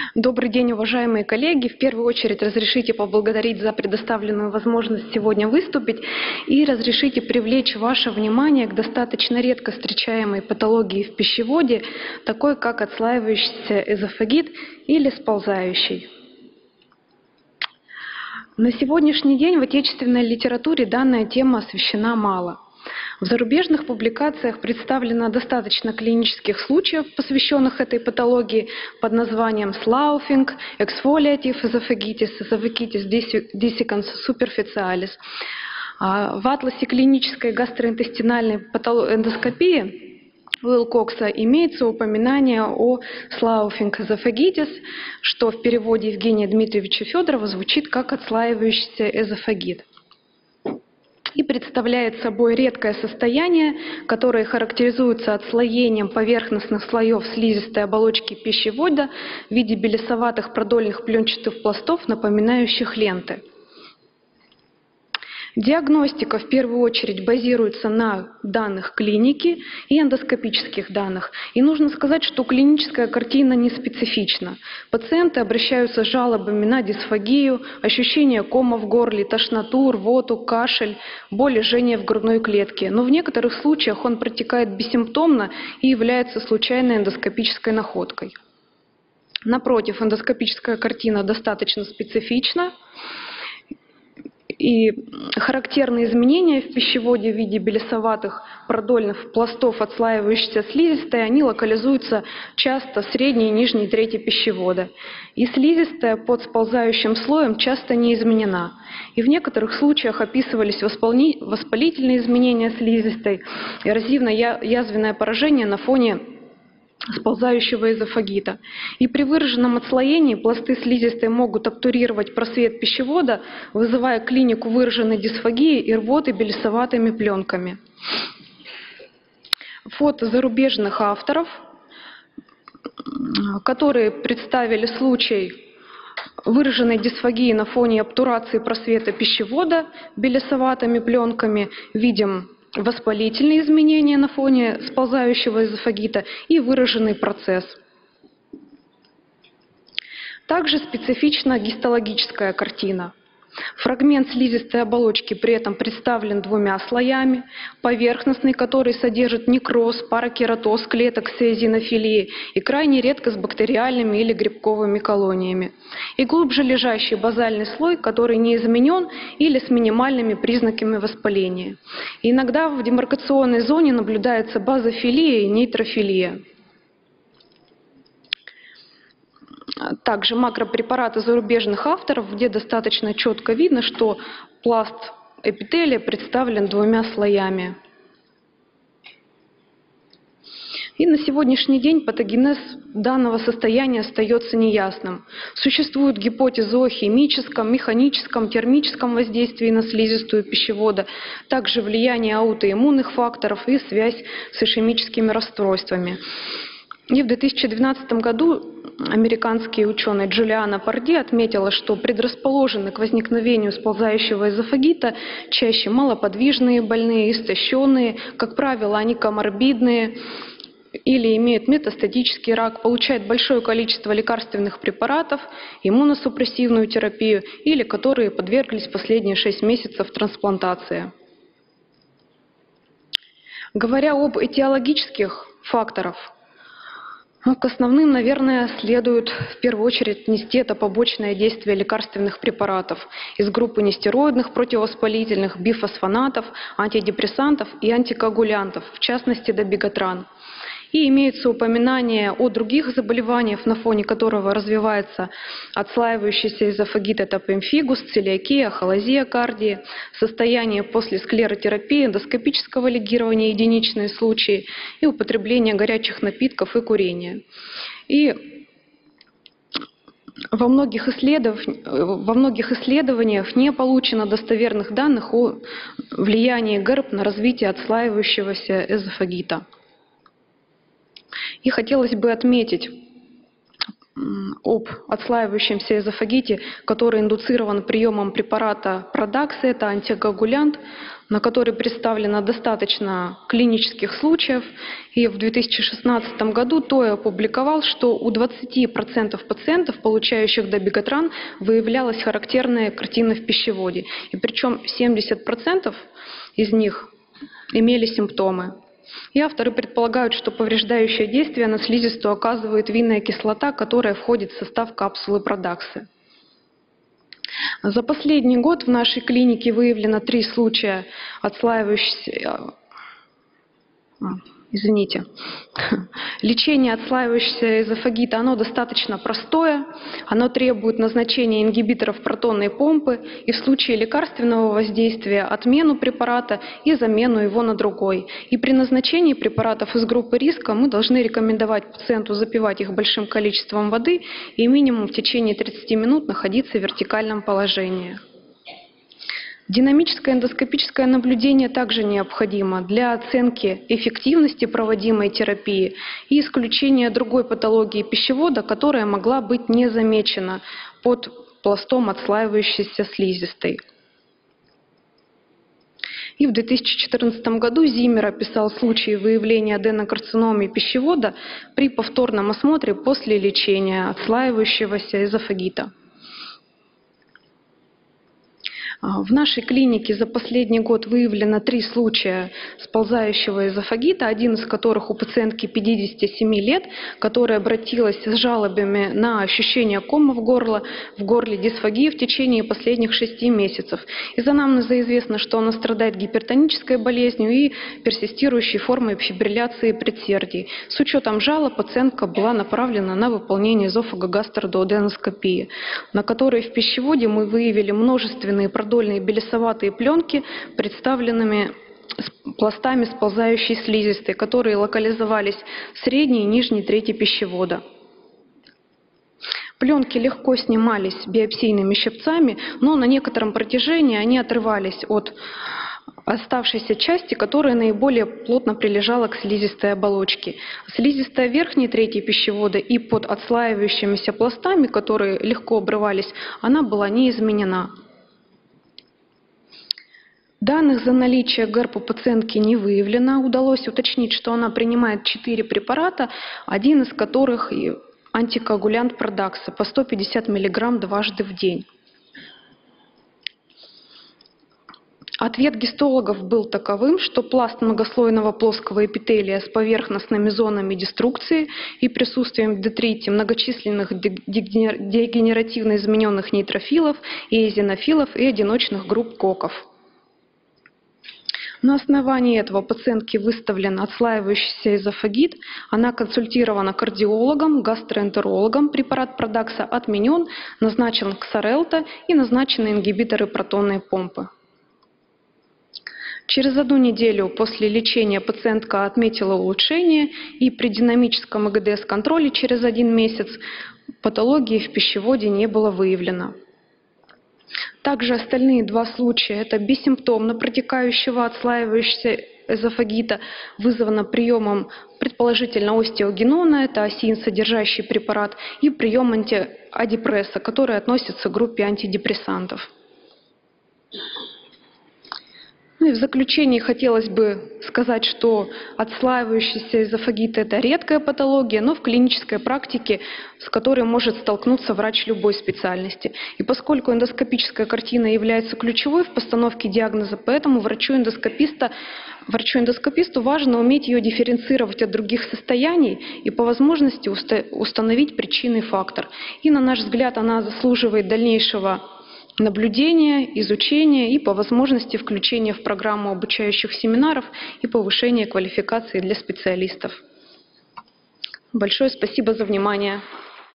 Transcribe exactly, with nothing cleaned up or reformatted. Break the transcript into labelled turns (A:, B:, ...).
A: Добрый день, уважаемые коллеги. В первую очередь разрешите поблагодарить за предоставленную возможность сегодня выступить и разрешите привлечь ваше внимание к достаточно редко встречаемой патологии в пищеводе, такой как отслаивающийся эзофагит или сползающий. На сегодняшний день в отечественной литературе данная тема освещена мало. В зарубежных публикациях представлено достаточно клинических случаев, посвященных этой патологии под названием sloughing, exfoliative esophagitis, esophagitis dissecans superficialis. В атласе клинической гастроинтестинальной эндоскопии Уилкокса имеется упоминание о sloughing esophagitis, что в переводе Евгения Дмитриевича Федорова звучит как отслаивающийся эзофагит. И представляет собой редкое состояние, которое характеризуется отслоением поверхностных слоев слизистой оболочки пищевода в виде белесоватых продольных пленчатых пластов, напоминающих ленты. Диагностика в первую очередь базируется на данных клиники и эндоскопических данных. И нужно сказать, что клиническая картина не специфична. Пациенты обращаются с жалобами на дисфагию, ощущение кома в горле, тошноту, рвоту, кашель, боль и жжение в грудной клетке. Но в некоторых случаях он протекает бессимптомно и является случайной эндоскопической находкой. Напротив, эндоскопическая картина достаточно специфична. И характерные изменения в пищеводе в виде белесоватых продольных пластов, отслаивающихся слизистой, они локализуются часто в средней и нижней трети пищевода. И слизистая под сползающим слоем часто не изменена. И в некоторых случаях описывались воспалительные изменения слизистой, эрозивно-язвенное поражение на фоне сползающего эзофагита. И при выраженном отслоении пласты слизистой могут обтурировать просвет пищевода, вызывая клинику выраженной дисфагии и рвоты белесоватыми пленками. Фото зарубежных авторов, которые представили случай выраженной дисфагии на фоне обтурации просвета пищевода белесоватыми пленками, видим воспалительные изменения на фоне сползающего эзофагита и выраженный процесс. Также специфична гистологическая картина. Фрагмент слизистой оболочки при этом представлен двумя слоями. Поверхностный, который содержит некроз, паракератоз клеток с эозинофилией и крайне редко с бактериальными или грибковыми колониями. И глубже лежащий базальный слой, который не изменен или с минимальными признаками воспаления. И иногда в демаркационной зоне наблюдается базофилия и нейтрофилия. Также макропрепараты зарубежных авторов, где достаточно четко видно, что пласт эпителия представлен двумя слоями. И на сегодняшний день патогенез данного состояния остается неясным. Существуют гипотезы о химическом, механическом, термическом воздействии на слизистую пищевода, также влияние аутоиммунных факторов и связь с ишемическими расстройствами. И в две тысячи двенадцатом году американский ученый Джулиана Парди отметила, что предрасположены к возникновению сползающего эзофагита чаще малоподвижные больные, истощенные, как правило, они коморбидные или имеют метастатический рак, получают большое количество лекарственных препаратов, иммуносупрессивную терапию или которые подверглись последние шесть месяцев трансплантации. Говоря об этиологических факторах, Ну, к основным, наверное, следует в первую очередь нести это побочное действие лекарственных препаратов из группы нестероидных противовоспалительных, бифосфонатов, антидепрессантов и антикоагулянтов, в частности дабигатран. И имеются упоминания о других заболеваниях, на фоне которого развивается отслаивающийся эзофагит, это пемфигус, целиакия, ахолазия кардии, состояние после склеротерапии, эндоскопического лигирования, единичные случаи и употребление горячих напитков и курения. И во многих, исследов... во многих исследованиях не получено достоверных данных о влиянии ГЭРБ на развитие отслаивающегося эзофагита. И хотелось бы отметить об отслаивающемся эзофагите, который индуцирован приемом препарата Продакс, это антикоагулянт, на который представлено достаточно клинических случаев. И в две тысячи шестнадцатом году ТОИ опубликовал, что у двадцати процентов пациентов, получающих дабигатран, выявлялась характерная картина в пищеводе. И причем семьдесят процентов из них имели симптомы. И авторы предполагают, что повреждающее действие на слизистую оказывает винная кислота, которая входит в состав капсулы Продаксы. За последний год в нашей клинике выявлено три случая отслаивающихся... Извините. Лечение отслаивающегося эзофагита, оно достаточно простое, оно требует назначения ингибиторов протонной помпы и в случае лекарственного воздействия отмену препарата и замену его на другой. И при назначении препаратов из группы риска мы должны рекомендовать пациенту запивать их большим количеством воды и минимум в течение тридцати минут находиться в вертикальном положении. Динамическое эндоскопическое наблюдение также необходимо для оценки эффективности проводимой терапии и исключения другой патологии пищевода, которая могла быть не замечена под пластом отслаивающейся слизистой. И в две тысячи четырнадцатом году Зиммер описал случаи выявления аденокарциномы пищевода при повторном осмотре после лечения отслаивающегося эзофагита. В нашей клинике за последний год выявлено три случая сползающего эзофагита, один из которых у пациентки пятидесяти семи лет, которая обратилась с жалобами на ощущение кома в горле, в горле дисфагии в течение последних шести месяцев. Из анамнеза известно, что она страдает гипертонической болезнью и персистирующей формой фибрилляции предсердий. С учетом жалоб пациентка была направлена на выполнение эзофагогастродуоденоскопии, на которой в пищеводе мы выявили множественные продукты, продольные белесоватые пленки, представленными пластами сползающей слизистой, которые локализовались в средней и нижней трети пищевода. Пленки легко снимались биопсийными щипцами, но на некотором протяжении они отрывались от оставшейся части, которая наиболее плотно прилежала к слизистой оболочке. Слизистая верхней трети пищевода и под отслаивающимися пластами, которые легко обрывались, она была не изменена. Данных за наличие ГЭРП у пациентки не выявлено. Удалось уточнить, что она принимает четыре препарата, один из которых антикоагулянт Продакса по сто пятьдесят миллиграмм дважды в день. Ответ гистологов был таковым, что пласт многослойного плоского эпителия с поверхностными зонами деструкции и присутствием в детрите многочисленных дегенеративно измененных нейтрофилов, эозинофилов и одиночных групп коков. На основании этого пациентке выставлен отслаивающийся эзофагит, она консультирована кардиологом, гастроэнтерологом, препарат Продакса отменен, назначен Ксарелта и назначены ингибиторы протонной помпы. Через одну неделю после лечения пациентка отметила улучшение, и при динамическом и гэ дэ эс-контроле через один месяц патологии в пищеводе не было выявлено. Также остальные два случая – это бессимптомно протекающего отслаивающегося эзофагита, вызвано приемом предположительно остеогенона, это осин, содержащий препарат, и прием антиадипресса, который относится к группе антидепрессантов. Ну и в заключении хотелось бы сказать, что отслаивающийся эзофагит – это редкая патология, но в клинической практике, с которой может столкнуться врач любой специальности. И поскольку эндоскопическая картина является ключевой в постановке диагноза, поэтому врачу-эндоскописта, врачу-эндоскописту важно уметь ее дифференцировать от других состояний и по возможности установить причинный фактор. И, на наш взгляд, она заслуживает дальнейшего наблюдения, изучения и по возможности включения в программу обучающих семинаров и повышения квалификации для специалистов. Большое спасибо за внимание.